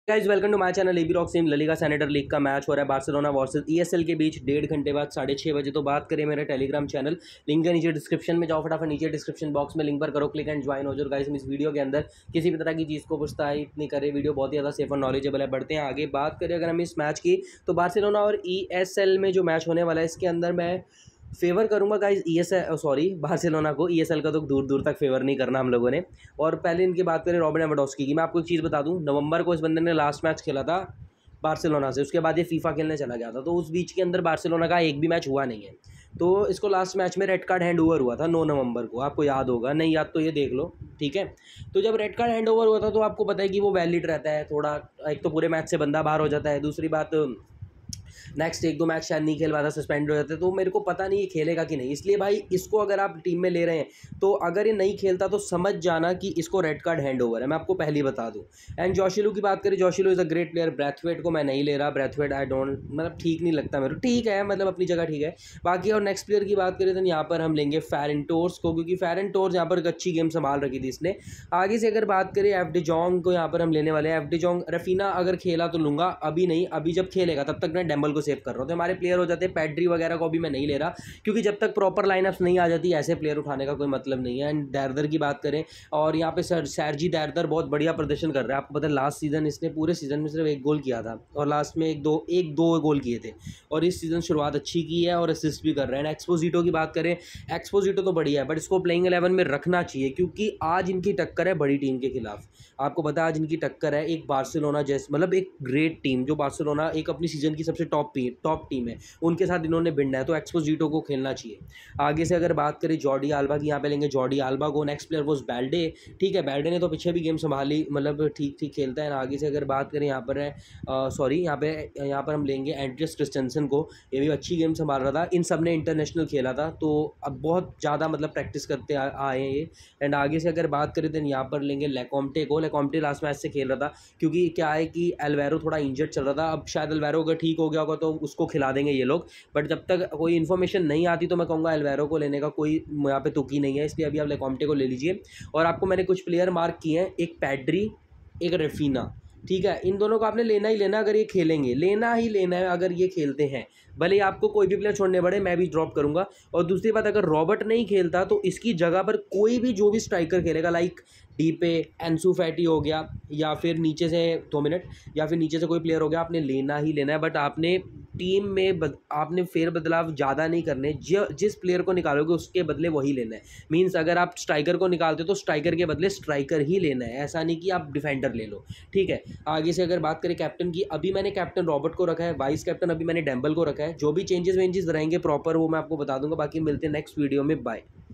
Guys welcome to my channel AB rock. Same La Liga सैनिटर league का match हो रहा है बार्सिलोना वर्सेस ईएसएल के बीच 1.5 घंटे बाद 6:30 बजे। तो बात करें मेरे टेलीग्राम चैनल, लिंक है नीचे डिस्क्रिप्शन में, जाओ फटाफट नीचे डिस्क्रिप्शन बॉक्स में लिंक पर करो क्लिक एंड ज्वाइन हो जाओ। गाइस इस वीडियो के अंदर किसी भी तरह की चीज़ को प्रोत्साहित नहीं करे, वीडियो बहुत ही ज़्यादा सेफ और नॉलेजेबल है। बढ़ते हैं आगे। बात करें अगर हम इस मैच की, तो बार्सिलोना और ईएसएल में जो मैच होने वाला है इसके अंदर मैं फेवर करूंगा गाइज बार्सिलोना को। ईएसएल का तो दूर दूर तक फेवर नहीं करना हम लोगों ने। और पहले इनकी बात करें रॉबर्ट लेवेंडोव्स्की की, मैं आपको एक चीज़ बता दूं, नवंबर को इस बंदे ने लास्ट मैच खेला था बार्सिलोना से, उसके बाद ये फीफा खेलने चला गया था। तो उस बीच के अंदर बार्सिलोना का एक भी मैच हुआ नहीं है। तो इसको लास्ट मैच में रेड कार्ड हैंड ओवर हुआ था 9 नवंबर को, आपको याद होगा, नहीं याद तो ये देख लो, ठीक है। तो जब रेड कार्ड हैंड ओवर हुआ था तो आपको पता है कि वो वैलिड रहता है थोड़ा, एक तो पूरे मैच से बंदा बाहर हो जाता है, दूसरी बात नेक्स्ट 1-2 मैच शायद नहीं खेल पाता, सस्पेंड हो जाते। तो मेरे को पता नहीं ये खेलेगा कि नहीं, इसलिए भाई इसको अगर आप टीम में ले रहे हैं तो अगर ये नहीं खेलता तो समझ जाना कि इसको रेड कार्ड हैंड ओवर है, मैं आपको पहले ही बता दूं। एंड जोशिलू की बात करें, जोशिलू is a great player. Braithwaite को मैं नहीं ले रहा, ब्रैथवेट आई डोंट, मतलब ठीक नहीं लगता मेरे को, ठीक है मतलब अपनी जगह ठीक है बाकी। और नेक्स्ट प्लेयर की बात करें तो यहाँ पर हम लेंगे फेरन टोर्स को, क्योंकि फेरन टोर्स यहाँ पर एक अच्छी गेम संभाल रखी थी इसने। आगे से अगर बात करें एफ डी जोंग को यहाँ पर हम लेने वाले हैं। एफ डी जोंग, रफीना अगर खेला तो लूँगा, अभी नहीं, अभी जब खेलेगा तब तक मैं डेम्बल को सेव कर रहा हूँ। तो हमारे प्लेयर हो जाते हैं। पैड्री वगैरह को भी मैं नहीं ले रहा, क्योंकि जब तक प्रॉपर लाइनअप्स नहीं आ जाती ऐसे प्लेयर उठाने का कोई मतलब नहीं है। एंड दैरदर की बात करें, और यहाँ पे सर्जी दैरदर बहुत बढ़िया प्रदर्शन कर रहा है। आपको पता है लास्ट सीजन इसने पूरे सीजन में सिर्फ 1 गोल किया था और लास्ट में एक दो गोल किए थे, और इस सीजन शुरुआत अच्छी की है और असिस्ट भी कर रहे हैं। एक्सपोजिटो की बात करें, एक्सपोजिटो तो बढ़िया है बट इसको प्लेइंग 11 में रखना चाहिए, क्योंकि आज इनकी टक्कर है बड़ी टीम के खिलाफ। आपको पता है आज इनकी टक्कर है एक बार्सिलोना जैसे, मतलब एक ग्रेट टीम, जो बार्सिलोना एक अपनी सीजन की सबसे टॉप टीम है, उनके साथ इन्होंने भिड़ना है, तो एक्सपोजिटो को खेलना चाहिए। आगे से अगर बात करें जॉर्डी आल्बा की, यहाँ पे लेंगे जॉर्डी आल्बा को। नेक्स्ट प्लेयर वॉज बैल्डे, ठीक है, बैल्डे ने तो पीछे भी गेम संभाली, मतलब ठीक ठीक खेलता है। आगे से अगर बात करें यहाँ पर है यहाँ पर हम लेंगे एंड्रियस क्रिस्टेंसन को, ये भी अच्छी गेम संभाल रहा था। इन सब ने इंटरनेशनल खेला था, तो अब बहुत ज़्यादा मतलब प्रैक्टिस करते आए हैं ये। एंड आगे से अगर बात करें तो यहाँ पर लेंगे लेकॉम्टे को। लेकॉम्टे लास्ट मैच से खेल रहा था, क्योंकि क्या है कि एल्वेरो थोड़ा इंजर्ड चल रहा था। अब शायद एल्वेरो अगर ठीक हो गया होगा तो उसको खिला देंगे ये लोग, बट जब तक कोई इन्फॉर्मेशन नहीं आती तो मैं कहूँगा एल्वेरो को लेने का कोई यहाँ पे तुकी नहीं है, इसलिए अभी आप लेकॉम्टे को ले लीजिए। और आपको मैंने कुछ प्लेयर मार्क किए हैं, एक पैड्री, एक रेफिना, ठीक है। इन दोनों को आपने लेना ही लेना, अगर ये खेलेंगे, लेना ही लेना है अगर ये खेलते हैं। भले ही आपको कोई भी प्लेयर छोड़ने पड़े, मैं भी ड्रॉप करूंगा। और दूसरी बात, अगर रॉबर्ट नहीं खेलता तो इसकी जगह पर कोई भी जो भी स्ट्राइकर खेलेगा, लाइक डीपे, एंसू फैटी हो गया, या फिर नीचे से 2 मिनट, या फिर नीचे से कोई प्लेयर हो गया, आपने लेना ही लेना है। बट आपने टीम में आपने फेर बदलाव ज़्यादा नहीं करने, जिस प्लेयर को निकालोगे उसके बदले वही लेना है। मीन्स अगर आप स्ट्राइकर को निकालते हो तो स्ट्राइकर के बदले स्ट्राइकर ही लेना है, ऐसा नहीं कि आप डिफेंडर ले लो, ठीक है। आगे से अगर बात करें कैप्टन की, अभी मैंने कैप्टन रॉबर्ट को रखा है, वाइस कैप्टन अभी मैंने डेम्बल को रखा है। जो भी चेंजेस वेंजेस रहेंगे प्रॉपर वो मैं आपको बता दूंगा। बाकी मिलते हैं नेक्स्ट वीडियो में, बाय।